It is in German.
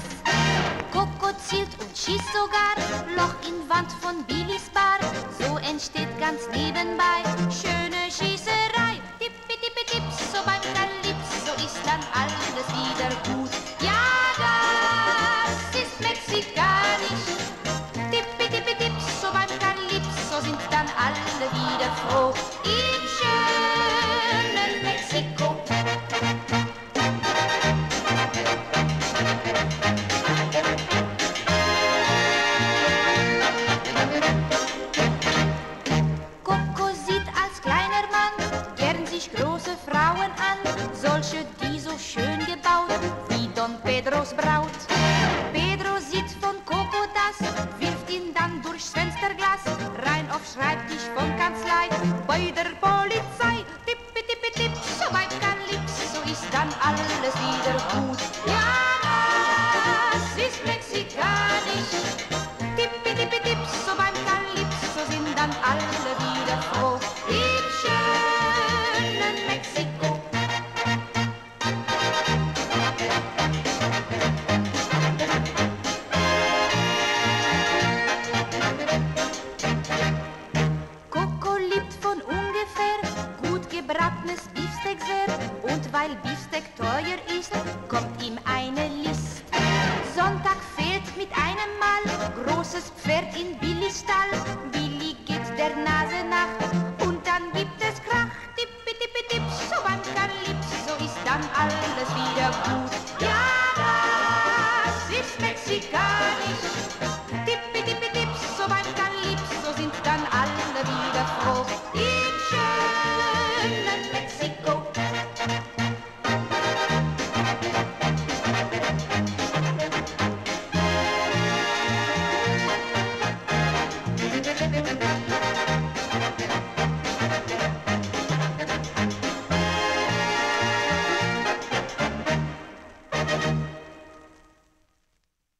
Coco zielt und schießt sogar Loch in Wand von Billys Bar. So entsteht ganz nebenbei schöne Schießerei. Tippi tippi tipp, so beim Calypso ist dann alles wieder gut. Ja, das ist mexikanisch. Tippi tippi tipp, so beim Calypso sind dann alle wieder froh. Im schönen Mexiko. Coco sieht als kleiner Mann gern sich große Frauen an, solche, die so schön gebaut wie Don Pedros Braut. Pedro sieht von Coco das, wirft ihn dann durchs Fensterglas rein aufs Schreibtisch von Kanzlei bei der Polizei. Tippi tippi tipp, so beim Calypso ist dann alles wieder gut. Ja, das ist mexikanisch. Tippi tippi tipp, so beim Calypso sind dann alle wieder froh. Im schönen Mexiko. Coco liebt von ungefähr gut gebratenes Beefsteak sehr. Und weil Beefsteak teuer ist, kommt ihm eine List. Sonntag fehlt mit einem Mal großes Pferd in Billys Stall. Billy geht der Nase nach und dann gibt es Krach. Tippi tippi tipp, so beim Calypso ist dann alles wieder gut. Ja, das ist mexikanisch.